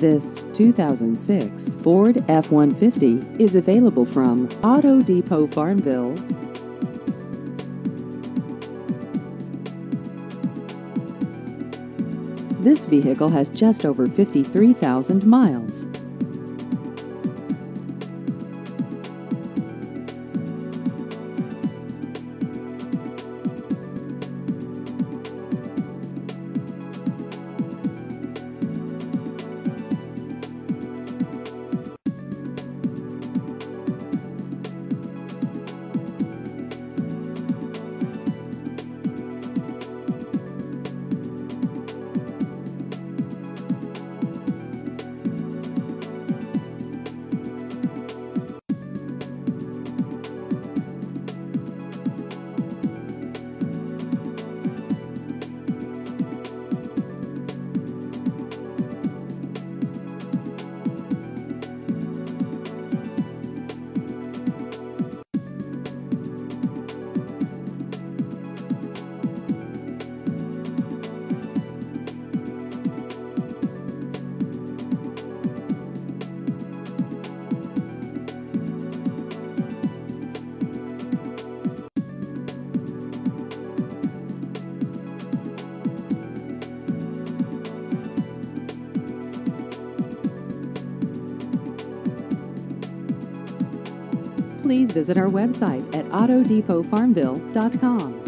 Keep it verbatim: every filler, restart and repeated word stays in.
This two thousand six Ford F one fifty is available from Auto Depot Farmville. This vehicle has just over fifty-three thousand miles. Please visit our website at auto depot farmville dot com.